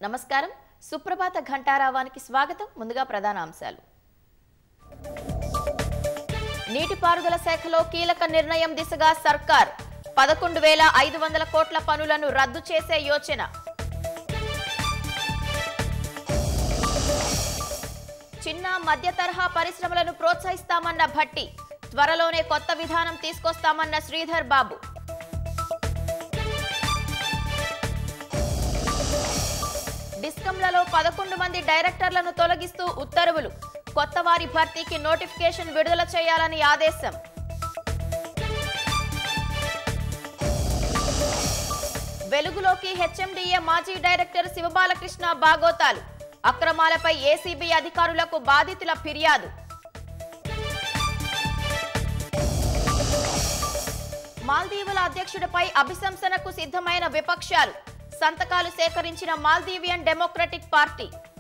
నమస్కారం సుప్రభాత ఘంటారావానికి స్వాగతం ముందుగా ప్రధాన అంశాలు నీటిపారుదల శాఖలో కీలక నిర్ణయం దిశగా సర్కార్ 11,500 కోట్ల పనులను రద్దు చేసే యోచన చిన్న మధ్య తరహా పరిశ్రమలను ప్రోత్సహిస్తామన్న భట్టి త్వరలోనే కొత్త విధానం తీసుకొస్తామన్న శ్రీధర్ బాబు డిస్కంలలో 11 మంది డైరెక్టర్లను తొలగిస్తూ ఉత్తర్వులు కొత్త వారి భర్తీకి నోటిఫికేషన్ విడుదల చేయాలని ఆదేశం వెలుగులోకి హెచ్ఎండిఏ మాజీ డైరెక్టర్ శివబాలకృష్ణ బాగోతాలు అక్రమాలపై ఏసీబీ అధికారులకు బాధితుల ఫిర్యాదు మాల్దీవుల అధ్యక్షుడిపై అభిశంసనకు సిద్ధమైన విపక్షాలు సంతకాలు సేకరించిన మాల్దీవియన్ డెమోక్రటిక్ పార్టీ